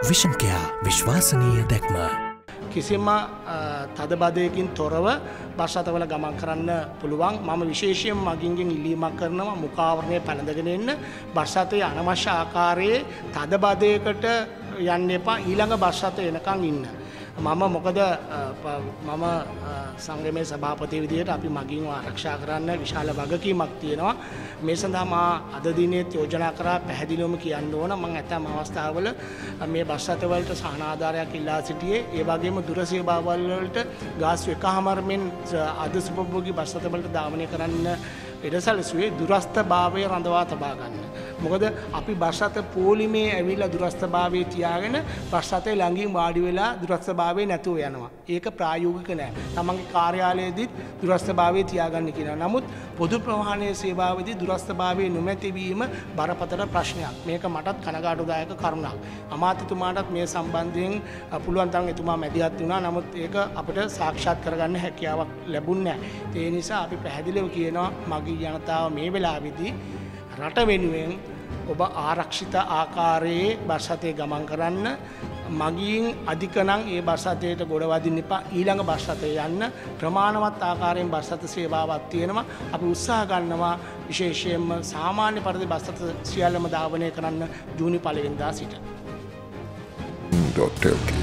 Vision care විශ්වාසනීය දැක්ම. කිසිම තදබදයකින් තොරව බස් රථවල ගමන් කරන්න පුළුවන්. මම විශේෂයෙන් මගින්ගෙන් ඉල්ලීමක් කරනවා මුඛාවරණය පැළඳගෙන එන්න. බස් රථයේ අනවශ්‍ය ආකාරයේ තදබදයකට යන්න එපා. ඊළඟ බස් රථ එනකන් ඉන්න. මොකද මම සංගමේ සභාපති විදියට අපි මගින්ව ආරක්ෂා කරන්න විශාල වගකීමක් තියෙනවා. මේ සඳහා මා අද දිනේත් යෝජනා කරා පැහැදිලිවම කියන්න ඕන මම ඇතම් අවස්ථාවල මේ බස් රථවලට සහන ආධාරයක් ඉල්ලා සිටියේ. ඒ වගේම දුර සේවාවල් වලට ගාස්තු 1.5 අද සුපභෝගී බස් රථවලට ධාවනය කරන්න ඉඩසැලසුවේ දුරස්ථභාවය රඳවා තබා ගන්න. මොකද අපි බස් රථ පොලිමේ ඇවිල්ලා දුරස්ථභාවය තියාගෙන බස් රථේ ළඟින් වාඩි වෙලා දුරස්ථභාවය නැතුව යනවා. ඒක ප්‍රායෝගික නෑ. තමන්ගේ කාර්යාලයේදීත් දුරස්ථභාවය තියාගන්න කියනවා. නමුත් පොදු ප්‍රවාහනයේ සේවාවේදී දුරස්ථභාවය නොමැති වීම බරපතල ප්‍රශ්නයක්. මේක මටත් කනගාටුදායක කරුණක්. අමාත්‍යතුමාටත් මේ සම්බන්ධයෙන් පුළුවන් තරම් එතුමා මැදිහත් වුණා. නමුත් ඒක අපිට සාක්ෂාත් කරගන්න හැකියාවක් ලැබුණේ නෑ. ඒ නිසා අපි පැහැදිලිව කියනවා මගී ජනතාව මේ වෙලාවේදී රට වෙනුවෙන් ඔබ ආරක්ෂිත ආකාරයේ බස් රථයේ ගමන් කරන්න. මගින් අධික නම් ඒ බස් රථයට ගොඩ වදින්න එපා. ඊළඟ බස් රථය යන්න ප්‍රමාණවත් ආකාරයෙන් බස් රථ සේවාවක් තියෙනවා. අපි උත්සාහ ගන්නවා විශේෂයෙන්ම සාමාන්‍ය පරිදි බස් රථ සියල්ලම ධාවනය කරන්න ජූනි 1 වෙනිදා සිට. .lk